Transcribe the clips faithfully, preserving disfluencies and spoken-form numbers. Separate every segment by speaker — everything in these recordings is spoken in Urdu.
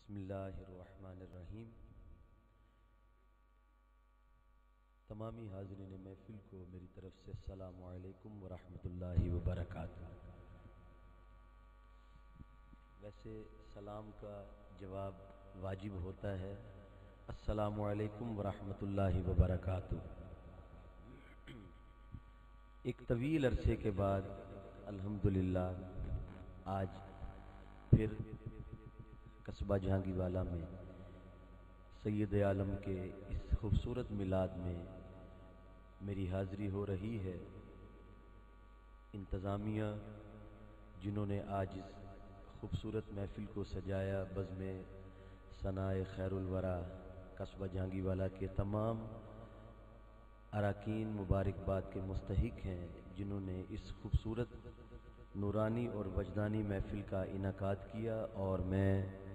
Speaker 1: بسم اللہ الرحمن الرحیم۔ تمامی حاضرین محفل کو میری طرف سے السلام علیکم ورحمۃ اللہ وبرکاتہ۔ ویسے سلام کا جواب واجب ہوتا ہے، السلام علیکم ورحمۃ اللہ وبرکاتہ۔ ایک طویل عرصے کے بعد الحمدللہ آج پھر قصبہ جہانگی والا میں سید عالم کے اس خوبصورت میلاد میں میری حاضری ہو رہی ہے۔ انتظامیہ جنہوں نے آج اس خوبصورت محفل کو سجایا، بزم ثنائے خیر الورا قصبہ جہانگی والا کے تمام اراکین مبارکباد کے مستحق ہیں، جنہوں نے اس خوبصورت نورانی اور وجدانی محفل کا انعقاد کیا، اور میں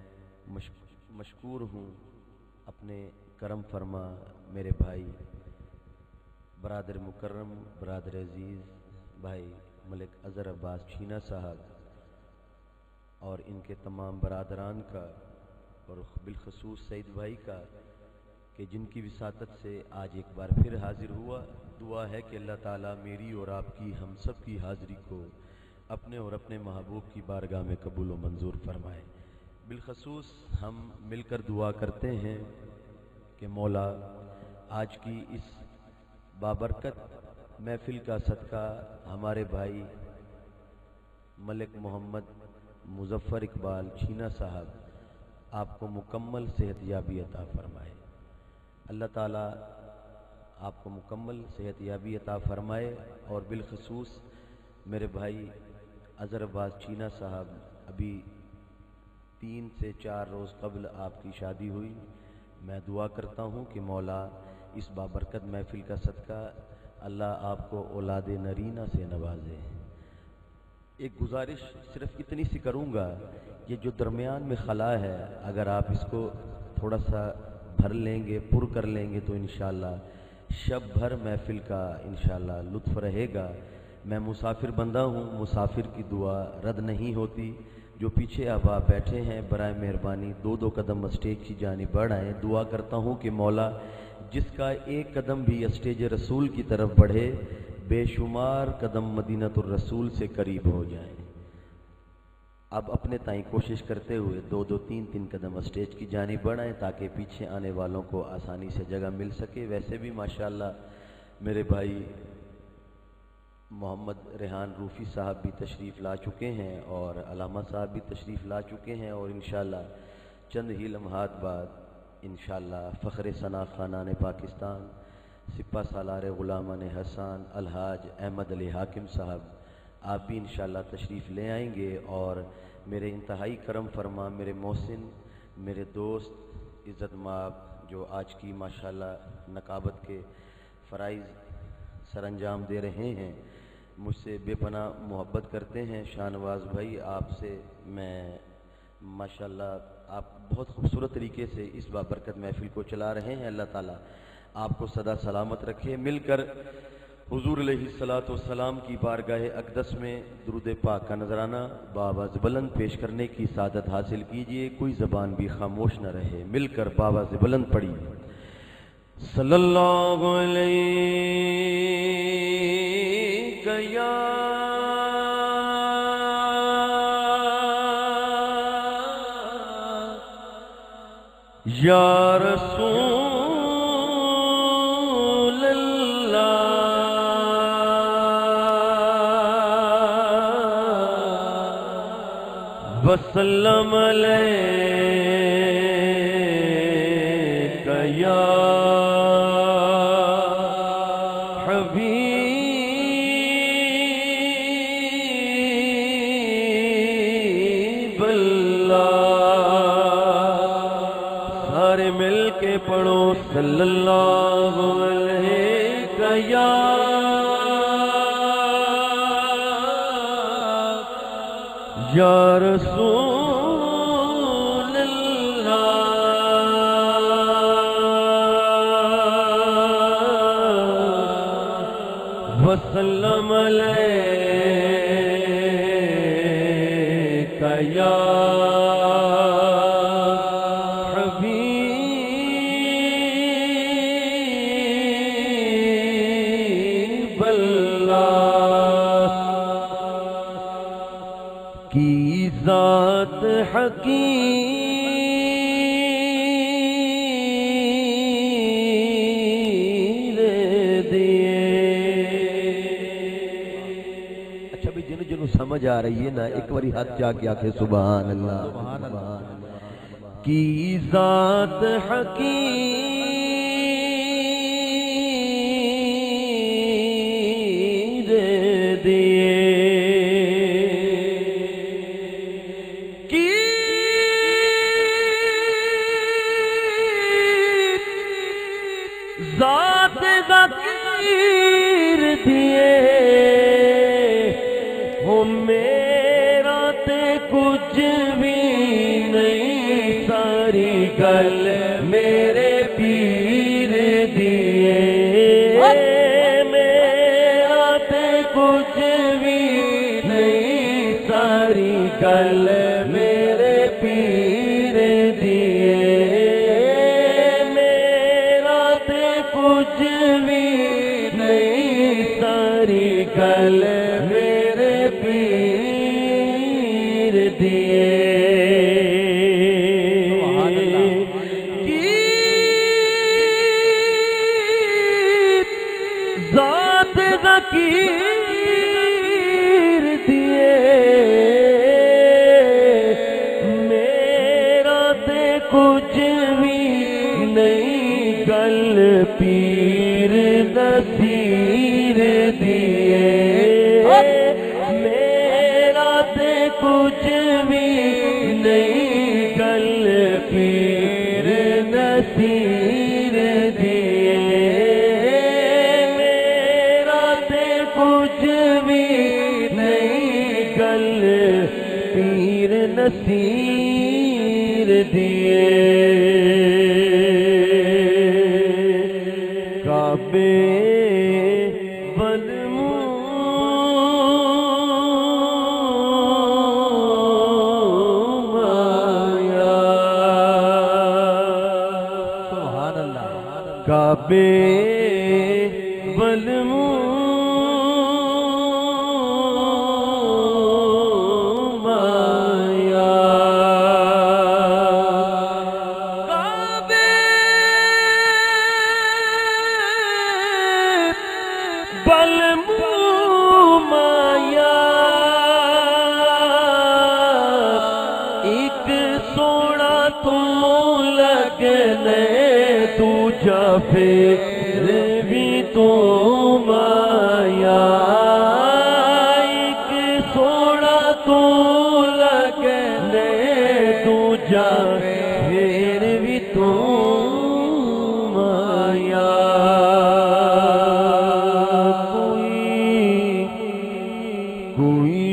Speaker 1: مشکور ہوں اپنے کرم فرما میرے بھائی برادر مکرم برادر عزیز بھائی ملک اظہر عباس چھینا صاحب اور ان کے تمام برادران کا، اور بالخصوص سعید بھائی کا، کہ جن کی وساطت سے آج ایک بار پھر حاضر ہوا۔ دعا ہے کہ اللہ تعالیٰ میری اور آپ کی ہم سب کی حاضری کو اپنے اور اپنے محبوب کی بارگاہ میں قبول و منظور فرمائے۔ بالخصوص ہم مل کر دعا کرتے ہیں کہ مولا آج کی اس بابرکت محفل کا صدقہ ہمارے بھائی ملک محمد مظفر اقبال چھینا صاحب آپ کو مکمل صحت یابی عطا فرمائے۔ اللہ تعالیٰ آپ کو مکمل صحت یابی عطا فرمائے، اور بالخصوص میرے بھائی اظہر عباس چھینا صاحب، ابھی تین سے چار روز قبل آپ کی شادی ہوئی۔ میں دعا کرتا ہوں کہ مولا اس بابرکت محفل کا صدقہ اللہ آپ کو اولاد نرینہ سے نوازے۔ ایک گزارش صرف اتنی سی کروں گا، یہ جو درمیان میں خلا ہے اگر آپ اس کو تھوڑا سا بھر لیں گے، پر کر لیں گے، تو انشاءاللہ شب بھر محفل کا انشاءاللہ لطف رہے گا۔ میں مسافر بندہ ہوں، مسافر کی دعا رد نہیں ہوتی۔ جو پیچھے احباب بیٹھے ہیں برائے مہربانی دو دو قدم اسٹیج کی جانب بڑھ آئیں۔ دعا کرتا ہوں کہ مولا جس کا ایک قدم بھی اسٹیج رسول کی طرف بڑھے، بے شمار قدم مدینۃ الرسول سے قریب ہو جائیں۔ اب اپنے تائیں کوشش کرتے ہوئے دو دو تین تین قدم اسٹیج کی جانب بڑھائیں تاکہ پیچھے آنے والوں کو آسانی سے جگہ مل سکے۔ ویسے بھی ماشاءاللہ میرے بھائی محمد ریحان روفی صاحب بھی تشریف لا چکے ہیں، اور علامہ صاحب بھی تشریف لا چکے ہیں، اور انشاءاللہ چند ہی لمحات بعد انشاءاللہ فخر ثنا خانان پاکستان سپہ سالار غلامان حسان الحاج احمد علی حاکم صاحب آپ بھی انشاءاللہ تشریف لے آئیں گے، اور میرے انتہائی کرم فرما میرے محسن، میرے دوست عزت مآب، جو آج کی ماشاءاللہ نقابت کے فرائض سر انجام دے رہے ہیں، مجھ سے بے پناہ محبت کرتے ہیں، شاہ نواز بھائی آپ سے میں ماشاءاللہ آپ بہت خوبصورت طریقے سے اس بابرکت محفل کو چلا رہے ہیں۔ اللہ تعالیٰ آپ کو سدا سلامت رکھے۔ مل کر حضور علیہ الصلوۃ والسلام کی بارگاہ اقدس میں درود پاک کا نذرانہ بآواز بلند پیش کرنے کی سعادت حاصل کیجیے۔ کوئی زبان بھی خاموش نہ رہے، مل کر بآواز بلند پڑھیے صلی اللہ علیہ یا یا رسول وسلم علیک یا حبیب اللہ۔ سارے مل کے پڑھو صلی اللہ علیہ یا یا رسول اللہ وسلم علیک یا کی ذات حقیر دیے. اچھا بھی جنہوں جنہوں سمجھ آ رہی ہے نا ایک باری ہاتھ جا کے آکھے سبحان اللہ. کی ذات حقیر دیے ذات حقیر دیے ہو میرا تے کچھ بھی نہیں ساری گل میرے پیر دیے. میرا تے کچھ بھی نہیں ساری گل میرے پیر دیے. کچھ بھی نہیں ساری گل میرے پیر دیے. کی ذات حقیر دیے میرا تے کچھ بھی نہیں گل پیر نصیر دیے. میرا تے کچھ بھی نہیں گل پیر نصیر دیے. میرا تے کچھ بھی نہیں گل پیر نصیر دیے. کعبے کعبے بلموں مایا کعبے بلموں مایا ایک سونا تو لگنے دوجا پھر بھی تو مایا. ایک سونا تو لگنے دوجا پھر بھی تو مایا. کوئی کوئی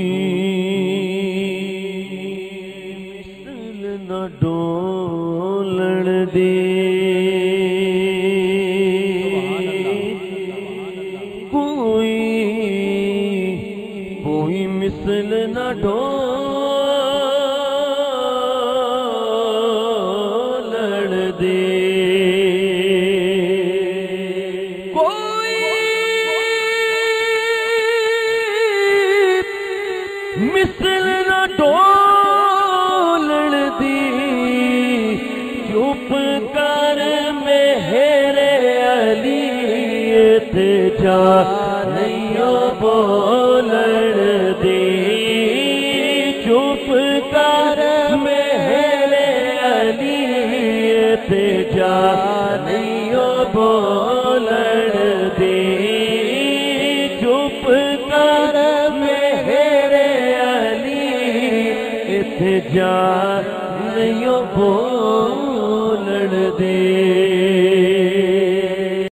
Speaker 1: مثل نہ ڈولن دے. کوئی مثل نہ ڈولن دے. کوئی مثل نہ ڈولن دی. چپ کر میرے علی تے جا نہیں بولن دی. چپ کر میرے علی تے جا نہیں بولن دی. چپ کر میرے علی تے جا نہیں بولن دی.